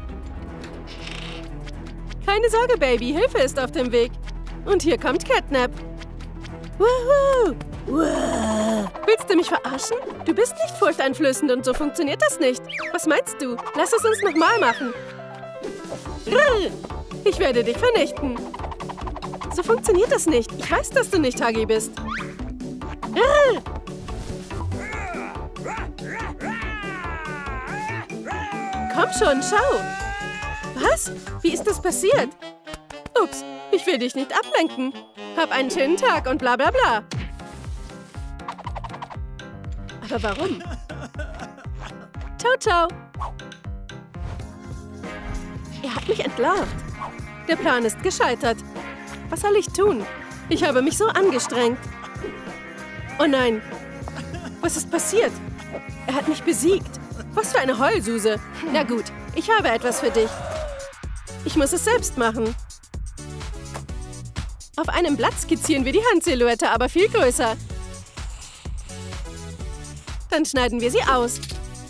Keine Sorge, Baby, Hilfe ist auf dem Weg. Und hier kommt Catnap. Woohoo! Wow. Willst du mich verarschen? Du bist nicht furchteinflößend und so funktioniert das nicht. Was meinst du? Lass es uns nochmal machen. Ich werde dich vernichten. So funktioniert das nicht. Ich weiß, dass du nicht Huggy bist. Komm schon, schau. Was? Wie ist das passiert? Ups, ich will dich nicht ablenken. Hab einen schönen Tag und bla bla bla. Aber warum? Ciao, ciao. Er hat mich entlarvt. Der Plan ist gescheitert. Was soll ich tun? Ich habe mich so angestrengt. Oh nein. Was ist passiert? Er hat mich besiegt. Was für eine Heulsuse. Na gut, ich habe etwas für dich. Ich muss es selbst machen. Auf einem Blatt skizzieren wir die Handsilhouette, aber viel größer. Dann schneiden wir sie aus.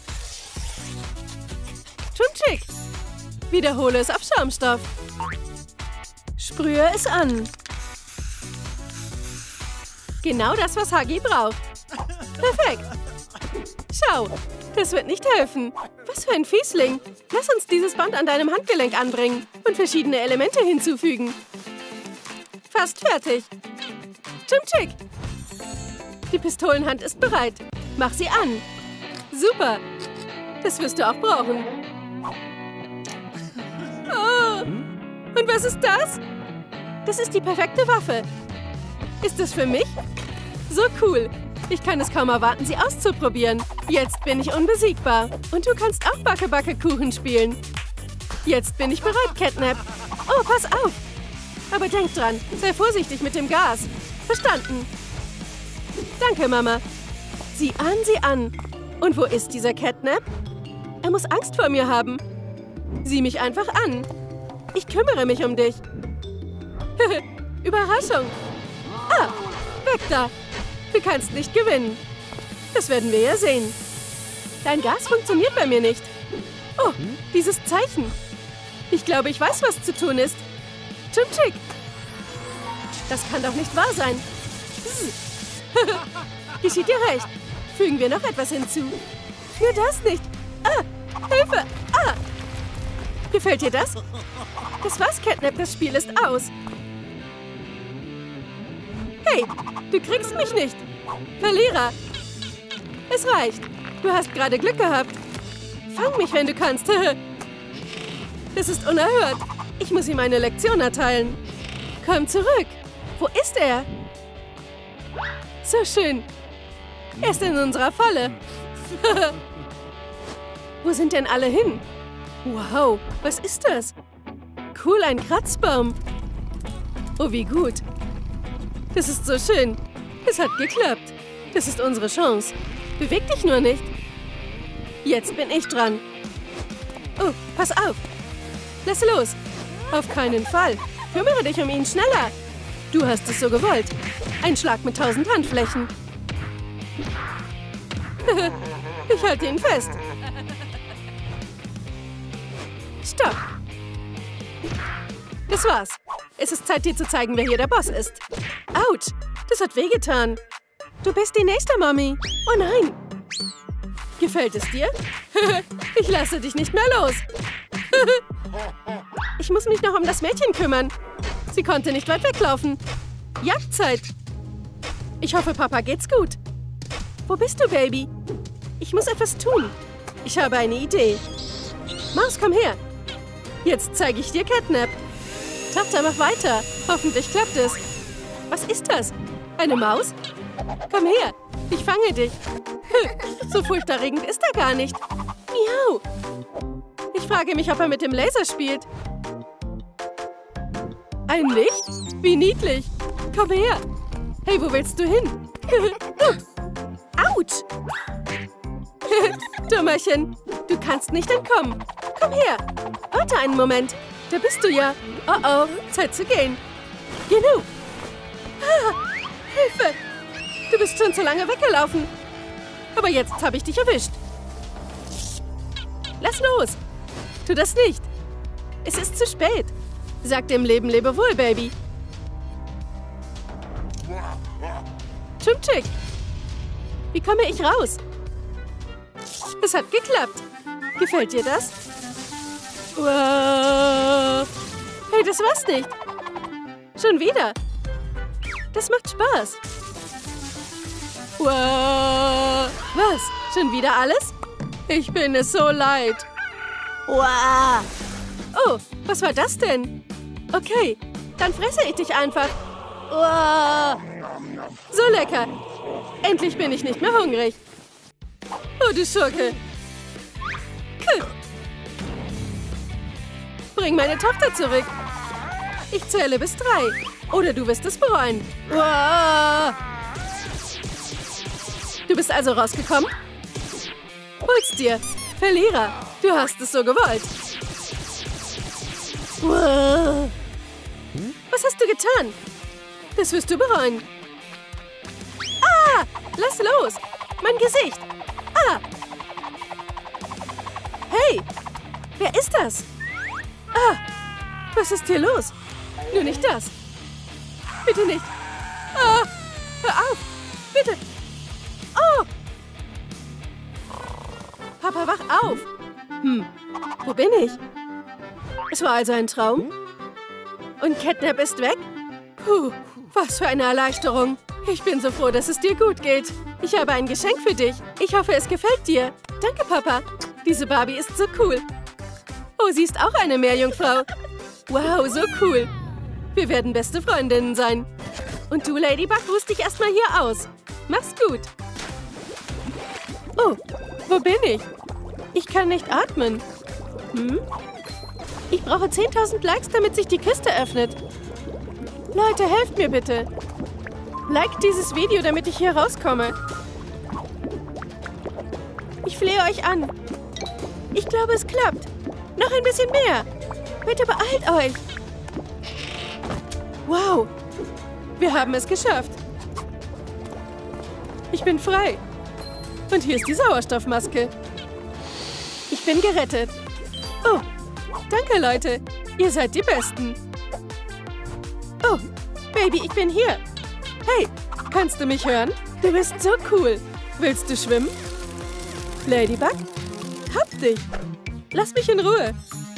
Schon schick. Wiederhole es auf Schaumstoff. Sprühe es an. Genau das, was Huggy braucht. Perfekt. Schau, das wird nicht helfen. Was für ein Fiesling. Lass uns dieses Band an deinem Handgelenk anbringen und verschiedene Elemente hinzufügen. Fast fertig. Chimchick. Die Pistolenhand ist bereit. Mach sie an. Super. Das wirst du auch brauchen. Oh. Und was ist das? Das ist die perfekte Waffe. Ist das für mich? So cool. Ich kann es kaum erwarten, sie auszuprobieren. Jetzt bin ich unbesiegbar. Und du kannst auch Backe-Backe-Kuchen spielen. Jetzt bin ich bereit, Catnap. Oh, pass auf. Aber denk dran, sei vorsichtig mit dem Gas. Verstanden? Danke, Mama. Sieh an. Und wo ist dieser Catnap? Er muss Angst vor mir haben. Sieh mich einfach an. Ich kümmere mich um dich. Überraschung. Ah, weg da. Du kannst nicht gewinnen. Das werden wir ja sehen. Dein Gas funktioniert bei mir nicht. Oh, dieses Zeichen. Ich glaube, ich weiß, was zu tun ist. Chimchick. Das kann doch nicht wahr sein. Geschieht dir recht. Fügen wir noch etwas hinzu. Nur das nicht. Ah, Hilfe. Ah. Gefällt dir das? Das war's, Catnap. Das Spiel ist aus. Hey, du kriegst mich nicht. Verlierer. Es reicht. Du hast gerade Glück gehabt. Fang mich, wenn du kannst. Das ist unerhört. Ich muss ihm eine Lektion erteilen. Komm zurück. Wo ist er? So schön. Er ist in unserer Falle. Wo sind denn alle hin? Wow, was ist das? Cool, ein Kratzbaum. Oh, wie gut. Das ist so schön. Es hat geklappt. Das ist unsere Chance. Beweg dich nur nicht. Jetzt bin ich dran. Oh, pass auf. Lass los. Auf keinen Fall. Kümmere dich um ihn schneller. Du hast es so gewollt. Ein Schlag mit 1000 Handflächen. Ich halte ihn fest. Stopp. Das war's. Es ist Zeit, dir zu zeigen, wer hier der Boss ist. Autsch, das hat wehgetan. Du bist die nächste, Mommy. Oh nein. Gefällt es dir? Ich lasse dich nicht mehr los. Ich muss mich noch um das Mädchen kümmern. Sie konnte nicht weit weglaufen. Jagdzeit. Ich hoffe, Papa geht's gut. Wo bist du, Baby? Ich muss etwas tun. Ich habe eine Idee. Maus, komm her. Jetzt zeige ich dir Catnap. Tochter, mach weiter. Hoffentlich klappt es. Was ist das? Eine Maus? Komm her. Ich fange dich. So furchterregend ist er gar nicht. Miau. Ich frage mich, ob er mit dem Laser spielt. Ein Licht? Wie niedlich. Komm her. Hey, wo willst du hin? Autsch. Dummerchen, du kannst nicht entkommen. Komm her. Warte einen Moment. Da bist du ja. Oh oh, Zeit zu gehen. Genug. Ah, Hilfe. Du bist schon zu lange weggelaufen. Aber jetzt habe ich dich erwischt. Lass los. Tu das nicht. Es ist zu spät. Sag dem Leben Lebewohl, Baby. Chimchick. Wie komme ich raus? Es hat geklappt. Gefällt dir das? Wow. Hey, das war's nicht. Schon wieder. Das macht Spaß. Wow. Was? Schon wieder alles? Ich bin es so leid. Wow. Oh, was war das denn? Okay, dann fresse ich dich einfach. Wow. So lecker. Endlich bin ich nicht mehr hungrig. Oh, du Schurke. Bring meine Tochter zurück. Ich zähle bis 3. Oder du wirst es bereuen. Wow. Du bist also rausgekommen? Hol's dir. Verlierer. Du hast es so gewollt. Wow. Was hast du getan? Das wirst du bereuen. Ah! Lass los. Mein Gesicht. Ah! Hey! Wer ist das? Ah! Was ist hier los? Nur nicht das. Bitte nicht. Ah! Hör auf! Bitte! Oh! Papa, wach auf! Wo bin ich? Es war also ein Traum? Und Catnap ist weg? Puh, was für eine Erleichterung. Ich bin so froh, dass es dir gut geht. Ich habe ein Geschenk für dich. Ich hoffe, es gefällt dir. Danke, Papa. Diese Barbie ist so cool. Oh, sie ist auch eine Meerjungfrau. Wow, so cool. Wir werden beste Freundinnen sein. Und du, Ladybug, ruhst dich erstmal hier aus. Mach's gut. Oh, wo bin ich? Ich kann nicht atmen. Ich brauche 10.000 Likes, damit sich die Kiste öffnet. Leute, helft mir bitte. Liked dieses Video, damit ich hier rauskomme. Ich flehe euch an. Ich glaube, es klappt. Noch ein bisschen mehr. Bitte beeilt euch. Wow. Wir haben es geschafft. Ich bin frei. Und hier ist die Sauerstoffmaske. Ich bin gerettet. Oh, danke, Leute. Ihr seid die Besten. Oh, Baby, ich bin hier. Hey, kannst du mich hören? Du bist so cool. Willst du schwimmen? Ladybug? Hab dich. Lass mich in Ruhe.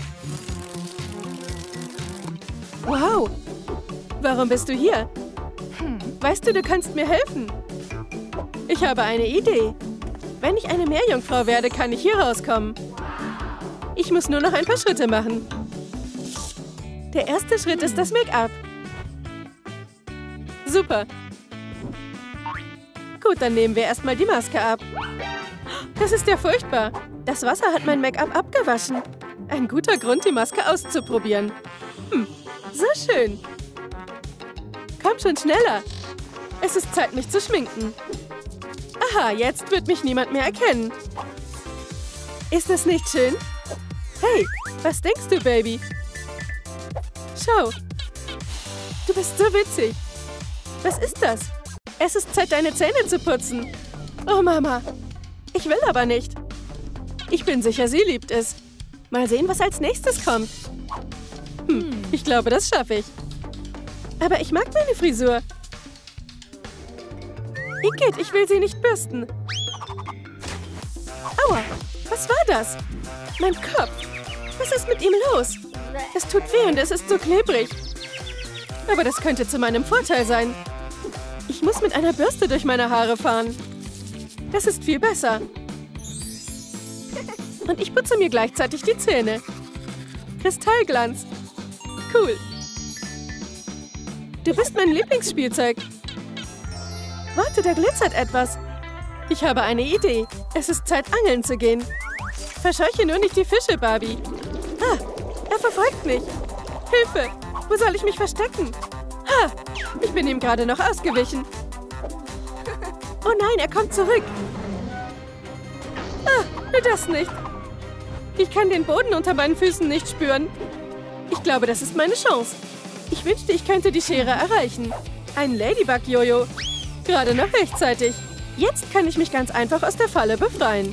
Wow. Warum bist du hier? Weißt du, du kannst mir helfen. Ich habe eine Idee. Wenn ich eine Meerjungfrau werde, kann ich hier rauskommen. Ich muss nur noch ein paar Schritte machen. Der erste Schritt ist das Make-up. Super. Gut, dann nehmen wir erstmal die Maske ab. Das ist ja furchtbar. Das Wasser hat mein Make-up abgewaschen. Ein guter Grund, die Maske auszuprobieren. So schön. Komm schon schneller. Es ist Zeit, mich zu schminken. Aha, jetzt wird mich niemand mehr erkennen. Ist das nicht schön? Hey, was denkst du, Baby? Schau. Du bist so witzig. Was ist das? Es ist Zeit, deine Zähne zu putzen. Oh, Mama. Ich will aber nicht. Ich bin sicher, sie liebt es. Mal sehen, was als nächstes kommt. Ich glaube, das schaffe ich. Aber ich mag meine Frisur. Igitt, ich will sie nicht bürsten. Aua, was war das? Mein Kopf. Was ist mit ihm los? Es tut weh und es ist so klebrig. Aber das könnte zu meinem Vorteil sein. Ich muss mit einer Bürste durch meine Haare fahren. Das ist viel besser. Und ich putze mir gleichzeitig die Zähne. Kristallglanz. Cool. Du bist mein Lieblingsspielzeug. Warte, da glitzert etwas. Ich habe eine Idee. Es ist Zeit, angeln zu gehen. Verscheuche nur nicht die Fische, Barbie. Ah, er verfolgt mich. Hilfe, wo soll ich mich verstecken? Ha, ich bin ihm gerade noch ausgewichen. Oh nein, er kommt zurück. Ah, das nicht. Ich kann den Boden unter meinen Füßen nicht spüren. Ich glaube, das ist meine Chance. Ich wünschte, ich könnte die Schere erreichen. Ein Ladybug-Jojo. Gerade noch rechtzeitig. Jetzt kann ich mich ganz einfach aus der Falle befreien.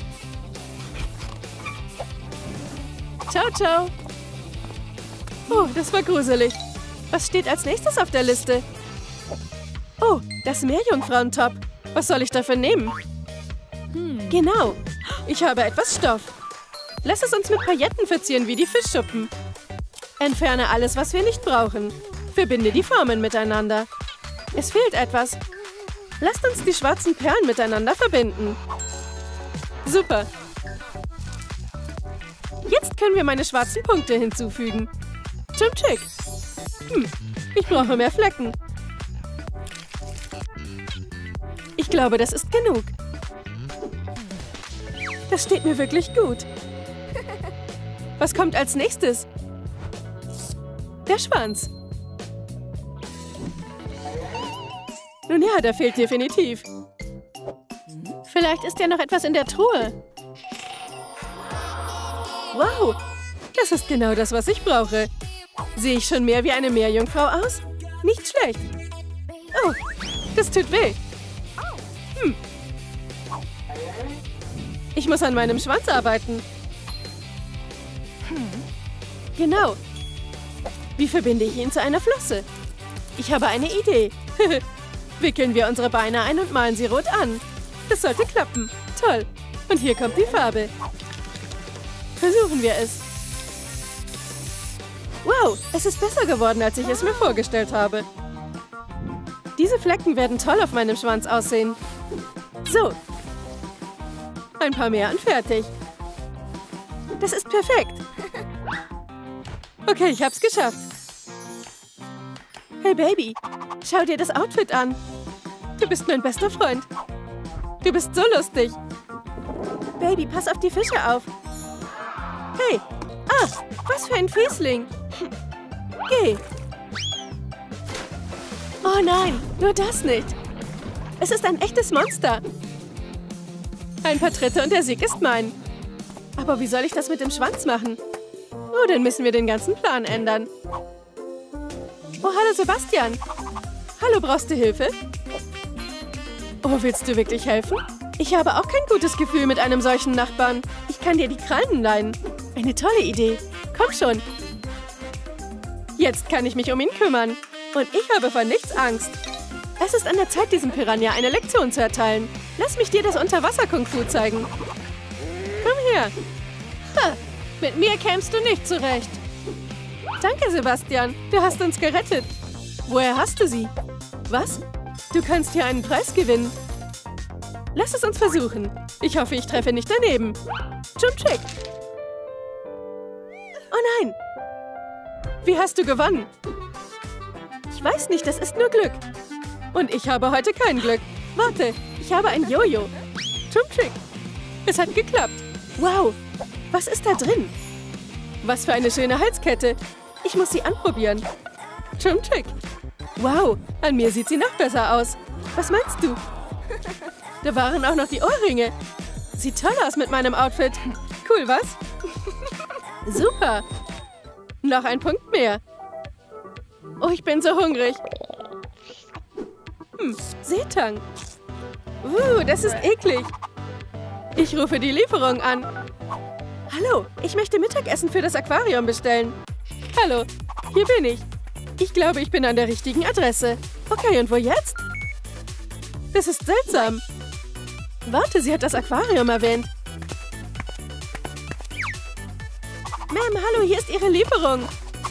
Ciao, ciao. Oh, das war gruselig. Was steht als nächstes auf der Liste? Oh, das Meerjungfrauentop. Was soll ich dafür nehmen? Genau. Ich habe etwas Stoff. Lass es uns mit Pailletten verzieren wie die Fischschuppen. Entferne alles, was wir nicht brauchen. Verbinde die Formen miteinander. Es fehlt etwas. Lasst uns die schwarzen Perlen miteinander verbinden. Super. Jetzt können wir meine schwarzen Punkte hinzufügen. Zum Chick. Ich brauche mehr Flecken. Ich glaube, das ist genug. Das steht mir wirklich gut. Was kommt als nächstes? Der Schwanz. Nun ja, der fehlt definitiv. Vielleicht ist ja noch etwas in der Truhe. Wow, das ist genau das, was ich brauche. Sehe ich schon mehr wie eine Meerjungfrau aus? Nicht schlecht. Oh, das tut weh. Ich muss an meinem Schwanz arbeiten. Genau. Wie verbinde ich ihn zu einer Flosse? Ich habe eine Idee. Wickeln wir unsere Beine ein und malen sie rot an. Das sollte klappen. Toll. Und hier kommt die Farbe. Versuchen wir es. Wow, es ist besser geworden, als ich es mir vorgestellt habe. Diese Flecken werden toll auf meinem Schwanz aussehen. So. Ein paar mehr und fertig. Das ist perfekt. Okay, ich hab's geschafft. Hey Baby, schau dir das Outfit an. Du bist mein bester Freund. Du bist so lustig. Baby, pass auf die Fische auf. Hey, was für ein Fiesling. Geh. Oh nein, nur das nicht. Es ist ein echtes Monster. Ein paar Tritte und der Sieg ist mein. Aber wie soll ich das mit dem Schwanz machen? Oh, dann müssen wir den ganzen Plan ändern. Oh, hallo Sebastian. Hallo, brauchst du Hilfe? Oh, willst du wirklich helfen? Ich habe auch kein gutes Gefühl mit einem solchen Nachbarn. Ich kann dir die Krallen leihen. Eine tolle Idee. Komm schon. Jetzt kann ich mich um ihn kümmern. Und ich habe vor nichts Angst. Es ist an der Zeit, diesem Piranha eine Lektion zu erteilen. Lass mich dir das Unterwasser-Kung-Fu zeigen. Komm her. Ha, mit mir kämst du nicht zurecht. Danke, Sebastian. Du hast uns gerettet. Woher hast du sie? Was? Du kannst hier einen Preis gewinnen. Lass es uns versuchen. Ich hoffe, ich treffe nicht daneben. Jump-Trick. Oh nein. Wie hast du gewonnen? Ich weiß nicht, das ist nur Glück. Und ich habe heute kein Glück. Warte, ich habe ein Jojo. Jump-Trick. Es hat geklappt. Wow, was ist da drin? Was für eine schöne Halskette. Ich muss sie anprobieren. Jump-Trick. Wow, an mir sieht sie noch besser aus. Was meinst du? Da waren auch noch die Ohrringe. Sieht toll aus mit meinem Outfit. Cool, was? Super. Noch ein Punkt mehr. Oh, ich bin so hungrig. Seetang. Das ist eklig. Ich rufe die Lieferung an. Hallo, ich möchte Mittagessen für das Aquarium bestellen. Hallo, hier bin ich. Ich glaube, ich bin an der richtigen Adresse. Okay, und wo jetzt? Das ist seltsam. Warte, sie hat das Aquarium erwähnt. Ma'am, hallo, hier ist Ihre Lieferung.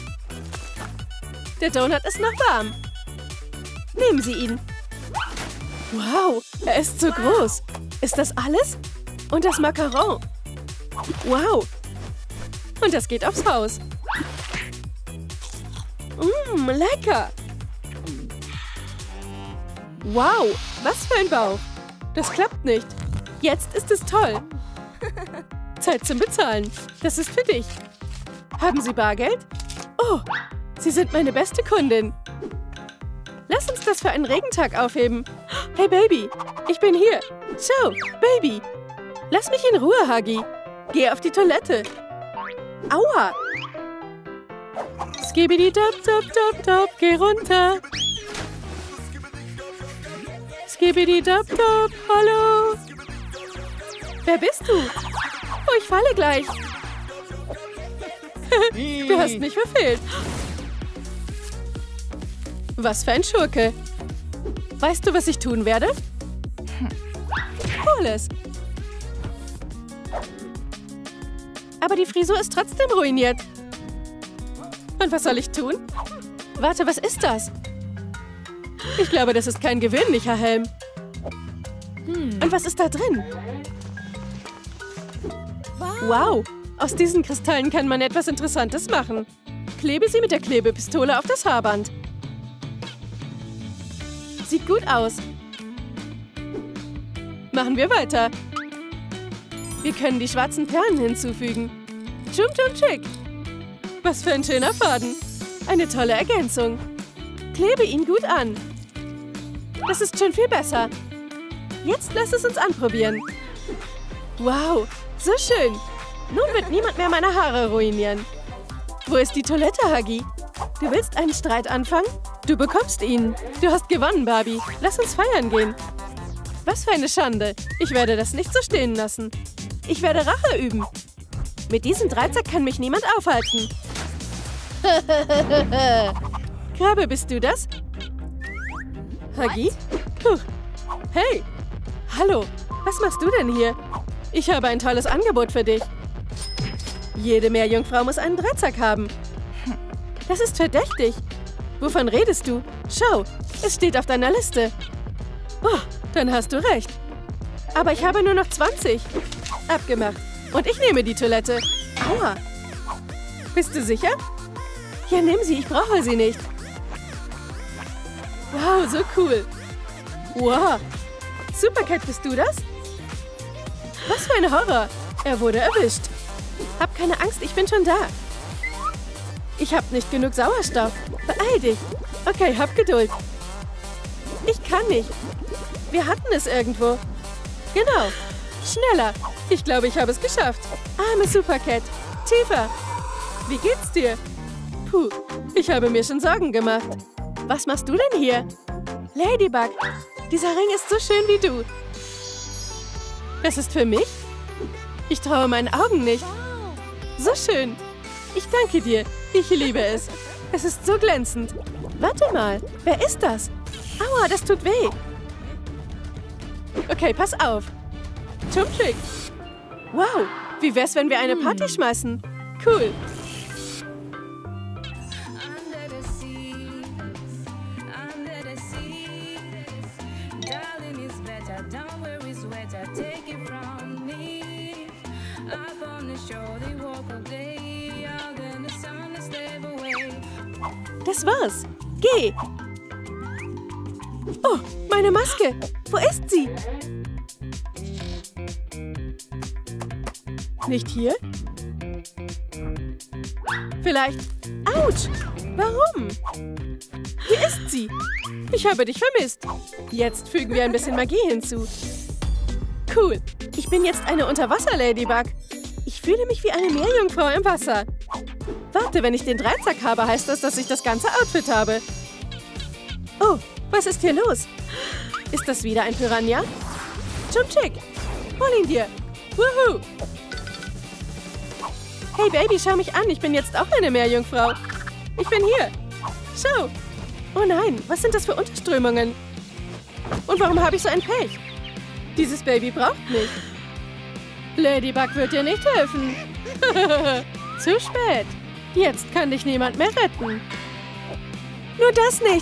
Der Donut ist noch warm. Nehmen Sie ihn. Wow, er ist so groß. Ist das alles? Und das Macaron. Wow. Und das geht aufs Haus. Lecker. Wow, was für ein Bauch. Das klappt nicht. Jetzt ist es toll. Zeit zum Bezahlen. Das ist für dich. Haben Sie Bargeld? Oh, Sie sind meine beste Kundin. Lass uns das für einen Regentag aufheben. Hey, Baby, ich bin hier. Schau, Baby. Lass mich in Ruhe, Huggy. Geh auf die Toilette. Aua. Skibidi-dop-dop-dop-dop, geh runter. Skibidi-dop-dop, hallo. Wer bist du? Oh, ich falle gleich. Du hast mich verfehlt. Was für ein Schurke. Weißt du, was ich tun werde? Hol es. Aber die Frisur ist trotzdem ruiniert. Und was soll ich tun? Warte, was ist das? Ich glaube, das ist kein gewöhnlicher Helm. Und was ist da drin? Wow, aus diesen Kristallen kann man etwas Interessantes machen. Klebe sie mit der Klebepistole auf das Haarband. Sieht gut aus. Machen wir weiter. Wir können die schwarzen Perlen hinzufügen. Jump, jump, chick. Was für ein schöner Faden. eine tolle Ergänzung. Klebe ihn gut an. Das ist schon viel besser. Jetzt lass es uns anprobieren. Wow, so schön. Nun wird niemand mehr meine Haare ruinieren. Wo ist die Toilette, Huggy? Du willst einen Streit anfangen? Du bekommst ihn. Du hast gewonnen, Barbie. Lass uns feiern gehen. Was für eine Schande. Ich werde das nicht so stehen lassen. Ich werde Rache üben. Mit diesem Dreizack kann mich niemand aufhalten. Krabbe, bist du das? Huggy? Puh. Hey. Hallo. Was machst du denn hier? Ich habe ein tolles Angebot für dich. Jede Meerjungfrau muss einen Dreizack haben. Das ist verdächtig. Wovon redest du? Schau, es steht auf deiner Liste. Oh, dann hast du recht. Aber ich habe nur noch 20. Abgemacht. Und ich nehme die Toilette. Aua. Bist du sicher? Ja, nimm sie. Ich brauche sie nicht. Wow, so cool. Wow. Supercat, bist du das? Was für ein Horror. Er wurde erwischt. Hab keine Angst, ich bin schon da. Ich habe nicht genug Sauerstoff. Beeil dich. Okay, hab Geduld. Ich kann nicht. Wir hatten es irgendwo. Genau. Schneller. Ich glaube, ich habe es geschafft. Arme Supercat. Tiefer. Wie geht's dir? Puh, ich habe mir schon Sorgen gemacht. Was machst du denn hier? Ladybug, dieser Ring ist so schön wie du. Das ist für mich? Ich traue meinen Augen nicht. So schön. Ich danke dir. Ich liebe es. Es ist so glänzend. Warte mal, wer ist das? Aua, das tut weh. Okay, pass auf. Chumtrick. Wow, wie wär's, wenn wir eine Party schmeißen? Cool. Das war's. Geh. Oh, meine Maske. Wo ist sie? Nicht hier? Vielleicht. Autsch! Warum? Hier ist sie. Ich habe dich vermisst. Jetzt fügen wir ein bisschen Magie hinzu. Cool. Ich bin jetzt eine Unterwasser-Ladybug. Ich fühle mich wie eine Meerjungfrau im Wasser. Warte, wenn ich den Dreizack habe, heißt das, dass ich das ganze Outfit habe. Oh, was ist hier los? Ist das wieder ein Piranha? Chumchick, hol ihn dir. Woohoo! Hey Baby, schau mich an. Ich bin jetzt auch eine Meerjungfrau. Ich bin hier. Schau. Oh nein, was sind das für Unterströmungen? Und warum habe ich so ein Pech? Dieses Baby braucht mich. Ladybug wird dir nicht helfen. Zu spät. Jetzt kann dich niemand mehr retten. Nur das nicht.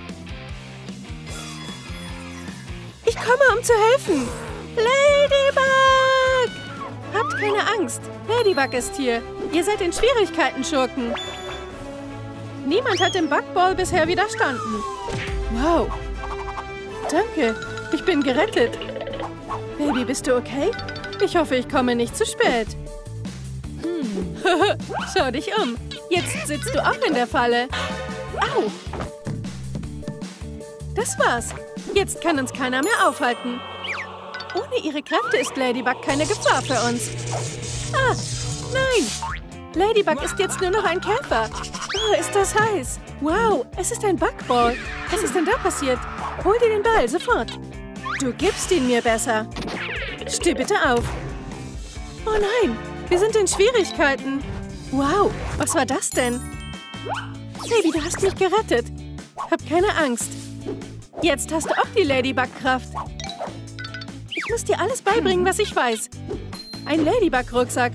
Ich komme, um zu helfen. Ladybug! Habt keine Angst. Ladybug ist hier. Ihr seid in Schwierigkeiten, Schurken. Niemand hat dem Bugball bisher widerstanden. Wow. Danke. Ich bin gerettet. Baby, bist du okay? Ich hoffe, ich komme nicht zu spät. Schau dich um. Jetzt sitzt du auch in der Falle. Au. Das war's. Jetzt kann uns keiner mehr aufhalten. Ohne ihre Kräfte ist Ladybug keine Gefahr für uns. Ah, nein. Ladybug ist jetzt nur noch ein Käfer. Oh, ist das heiß. Wow, es ist ein Bugball. Was ist denn da passiert? Hol dir den Ball, sofort. Du gibst ihn mir besser. Steh bitte auf. Oh nein, wir sind in Schwierigkeiten. Wow, was war das denn? Baby, du hast mich gerettet. Hab keine Angst. Jetzt hast du auch die Ladybug-Kraft. Ich muss dir alles beibringen, was ich weiß. Ein Ladybug-Rucksack.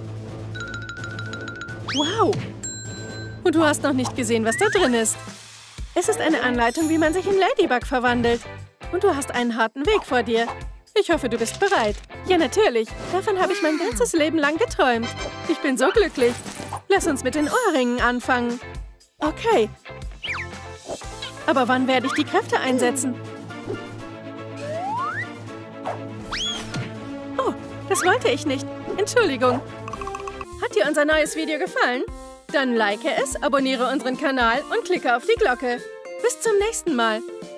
Wow. Und du hast noch nicht gesehen, was da drin ist. Es ist eine Anleitung, wie man sich in Ladybug verwandelt. Und du hast einen harten Weg vor dir. Ich hoffe, du bist bereit. Ja, natürlich. Davon habe ich mein ganzes Leben lang geträumt. Ich bin so glücklich. Lass uns mit den Ohrringen anfangen. Okay. Aber wann werde ich die Kräfte einsetzen? Oh, das wollte ich nicht. Entschuldigung. Hat dir unser neues Video gefallen? Dann like es, abonniere unseren Kanal und klicke auf die Glocke. Bis zum nächsten Mal.